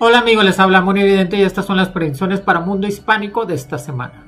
Hola amigos, les habla Mono Evidente y estas son las predicciones para Mundo Hispánico de esta semana.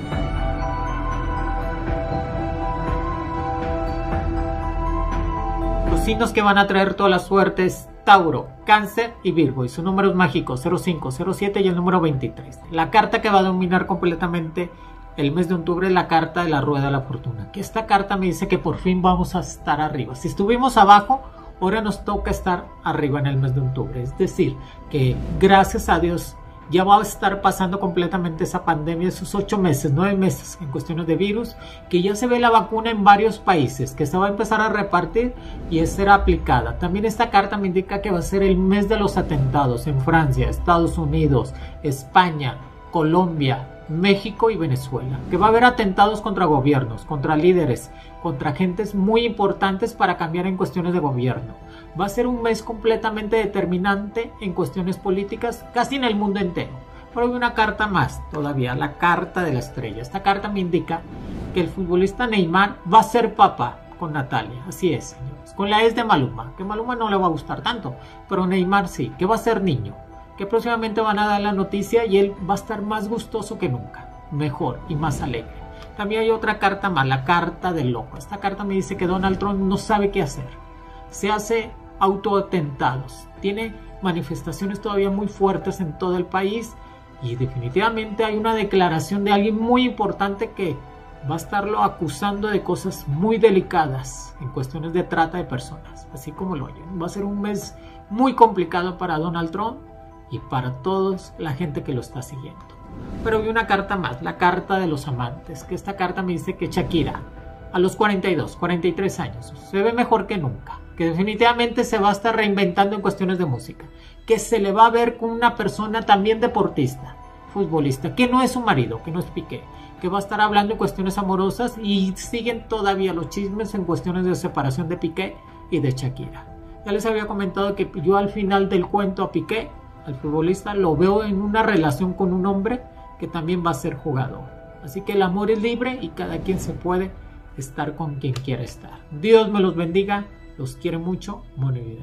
Los signos que van a traer toda la suerte es Tauro, Cáncer y Virgo, y sus números mágicos 05, 07 y el número 23. La carta que va a dominar completamente el mes de octubre es la carta de la Rueda de la Fortuna, que esta carta me dice que por fin vamos a estar arriba. Si estuvimos abajo, ahora nos toca estar arriba en el mes de octubre. Es decir, que gracias a Dios ya va a estar pasando completamente esa pandemia, esos 8 meses, 9 meses en cuestiones de virus, que ya se ve la vacuna en varios países, que se va a empezar a repartir y será aplicada. También esta carta me indica que va a ser el mes de los atentados en Francia, Estados Unidos, España, Colombia, México y Venezuela, que va a haber atentados contra gobiernos, contra líderes, contra gentes muy importantes para cambiar en cuestiones de gobierno. Va a ser un mes completamente determinante en cuestiones políticas, casi en el mundo entero. Pero hay una carta más todavía, la carta de la estrella. Esta carta me indica que el futbolista Neymar va a ser papá con Natalia. Así es, señores. Con la ex de Maluma, que Maluma no le va a gustar tanto, pero Neymar sí, que va a ser niño, que próximamente van a dar la noticia y él va a estar más gustoso que nunca, mejor y más alegre. También hay otra carta más, la carta del loco. Esta carta me dice que Donald Trump no sabe qué hacer, se hace autoatentados, tiene manifestaciones todavía muy fuertes en todo el país y definitivamente hay una declaración de alguien muy importante que va a estarlo acusando de cosas muy delicadas en cuestiones de trata de personas, así como lo oyen. Va a ser un mes muy complicado para Donald Trump y para toda la gente que lo está siguiendo. Pero vi una carta más, la carta de los amantes, que esta carta me dice que Shakira a los 42, 43 años se ve mejor que nunca, que definitivamente se va a estar reinventando en cuestiones de música, que se le va a ver con una persona también deportista, futbolista, que no es su marido, que no es Piqué, que va a estar hablando en cuestiones amorosas y siguen todavía los chismes en cuestiones de separación de Piqué y de Shakira. Ya les había comentado que yo al final del cuento a Piqué, al futbolista, lo veo en una relación con un hombre que también va a ser jugador. Así que el amor es libre y cada quien se puede estar con quien quiera estar. Dios me los bendiga, los quiere mucho, Mono Evidente.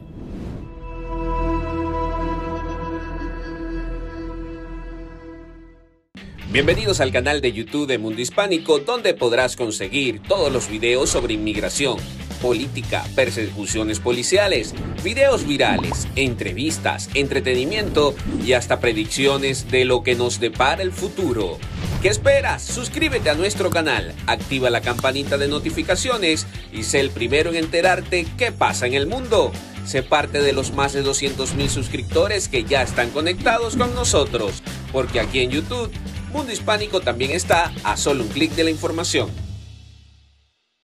Bienvenidos al canal de YouTube de Mundo Hispánico, donde podrás conseguir todos los videos sobre inmigración, política, persecuciones policiales, videos virales, entrevistas, entretenimiento y hasta predicciones de lo que nos depara el futuro. ¿Qué esperas? Suscríbete a nuestro canal, activa la campanita de notificaciones y sé el primero en enterarte qué pasa en el mundo. Sé parte de los más de 200,000 suscriptores que ya están conectados con nosotros, porque aquí en YouTube, Mundo Hispánico también está a solo un clic de la información.